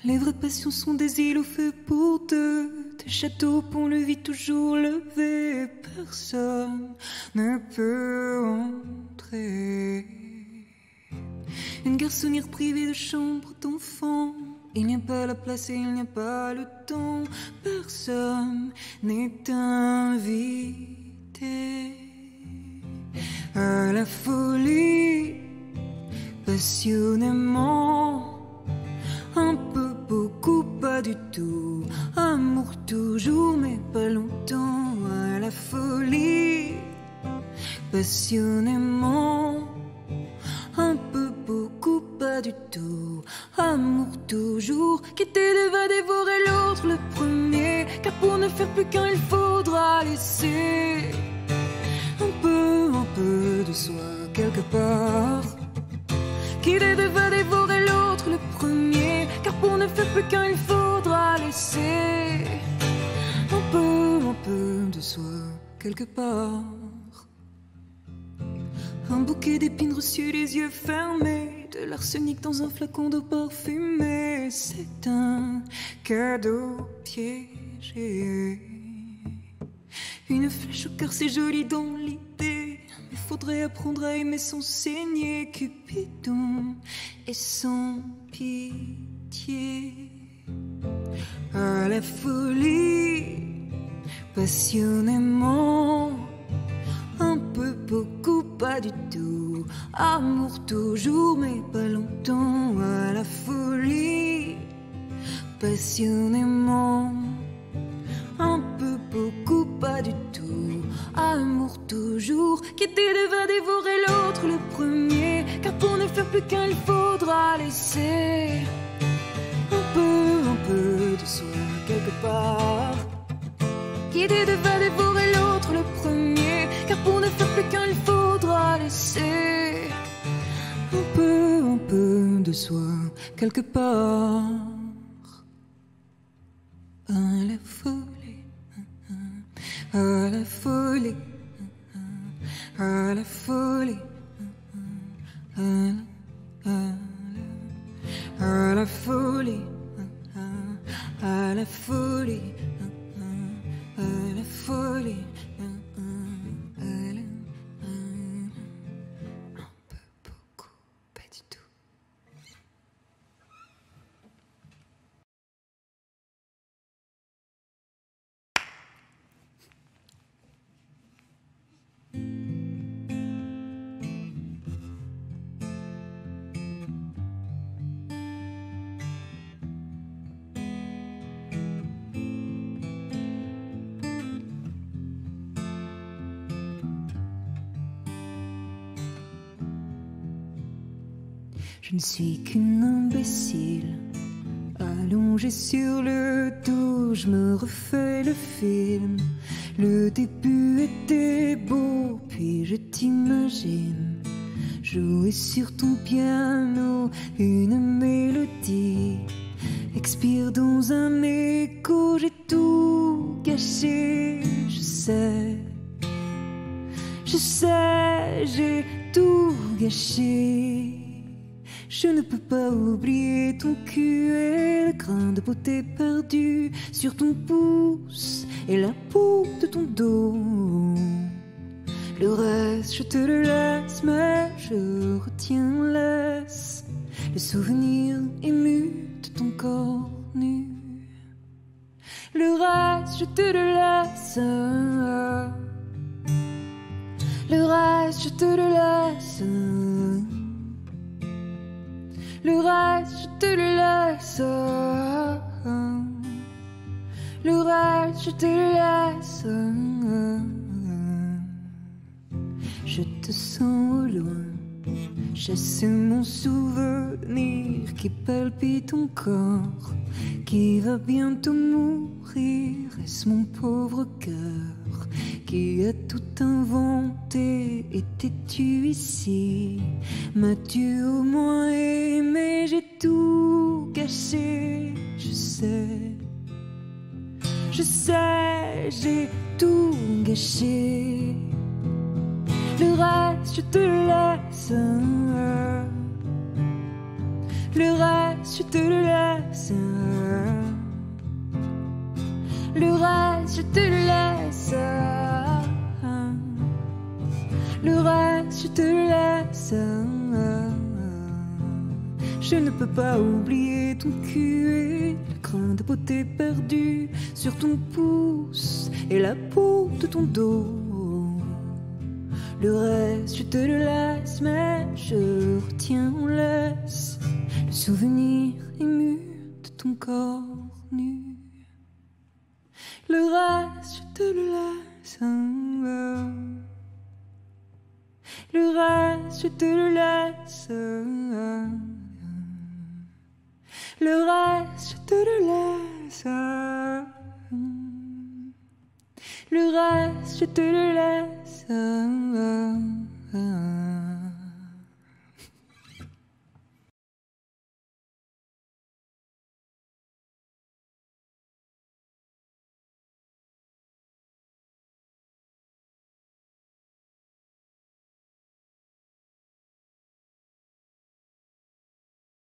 Les vraies passions sont des îlots faits pour deux, des châteaux, pont-levis toujours levés. Personne ne peut entrer. Une garçonnière privée de chambre d'enfant. Il n'y a pas la place et il n'y a pas le temps. Personne n'est invité à la folie, passionnément. Un peu, beaucoup, pas du tout. Amour toujours, mais pas longtemps. À la folie, passionnément. Un peu, beaucoup, pas du tout. Amour toujours. Quitter va dévorer l'autre le premier. Car pour ne faire plus qu'un, il faudra laisser un peu de soi quelque part. Quitter va dévorer l'autre le premier. Car pour ne faire plus qu'un, il faudra laisser un peu de soi quelque part. Un bouquet d'épines reçues, les yeux fermés, de l'arsenic dans un flacon d'eau parfumée. C'est un cadeau piégé. Une flèche au cœur, c'est joli dans l'idée, mais faudrait apprendre à aimer sans saigner. Cupidon et sans pitié. À la folie, passionnément. Un peu, beaucoup, pas du tout. Amour toujours, mais pas longtemps. À la folie, passionnément. Un peu, beaucoup, pas du tout. Amour toujours. Quitter va dévorer l'autre le premier. Car pour ne faire plus qu'un, il faudra laisser un peu de soi quelque part. Quitter va dévorer l'autre le premier. Car pour ne faire plus qu'un, il faudra laisser un peu de soi quelque part. À la folie, à la folie, à la folie, à la folie, à la folie, à la folie. Un peu, beaucoup, pas du tout. Je ne suis qu'une imbécile, allongée sur le dos, je me refais le film. Le début était beau, puis je t'imagine jouer sur ton piano une mélodie. Expire dans un écho, j'ai tout gâché, je sais, j'ai tout gâché. Je ne peux pas oublier ton cul et le grain de beauté perdu sur ton pouce et la peau de ton dos. Le reste, je te le laisse, mais je retiens, laisse le souvenir ému de ton corps nu. Le reste, je te le laisse. Le reste, je te le laisse. Le reste, je te le laisse. Le reste, je te le laisse. Je te sens au loin, chasse mon souvenir qui palpite encore, qui va bientôt mourir. Est-ce mon pauvre cœur qui a tout inventé? Étais-tu ici? M'as-tu au moins aimé? J'ai tout gâché, je sais, j'ai tout gâché. Le reste, je te le laisse. Le reste, je te le laisse. Le reste, je te le laisse. Le reste, je te le laisse. Je ne peux pas oublier ton cul et le grain de beauté perdu sur ton pouce et la peau de ton dos. Le reste, je te le laisse, mais je retiens en laisse le souvenir ému de ton corps nu. Le reste, je te le laisse. Le reste, je te le laisse. Le reste, je te le laisse. Le reste, je te le laisse.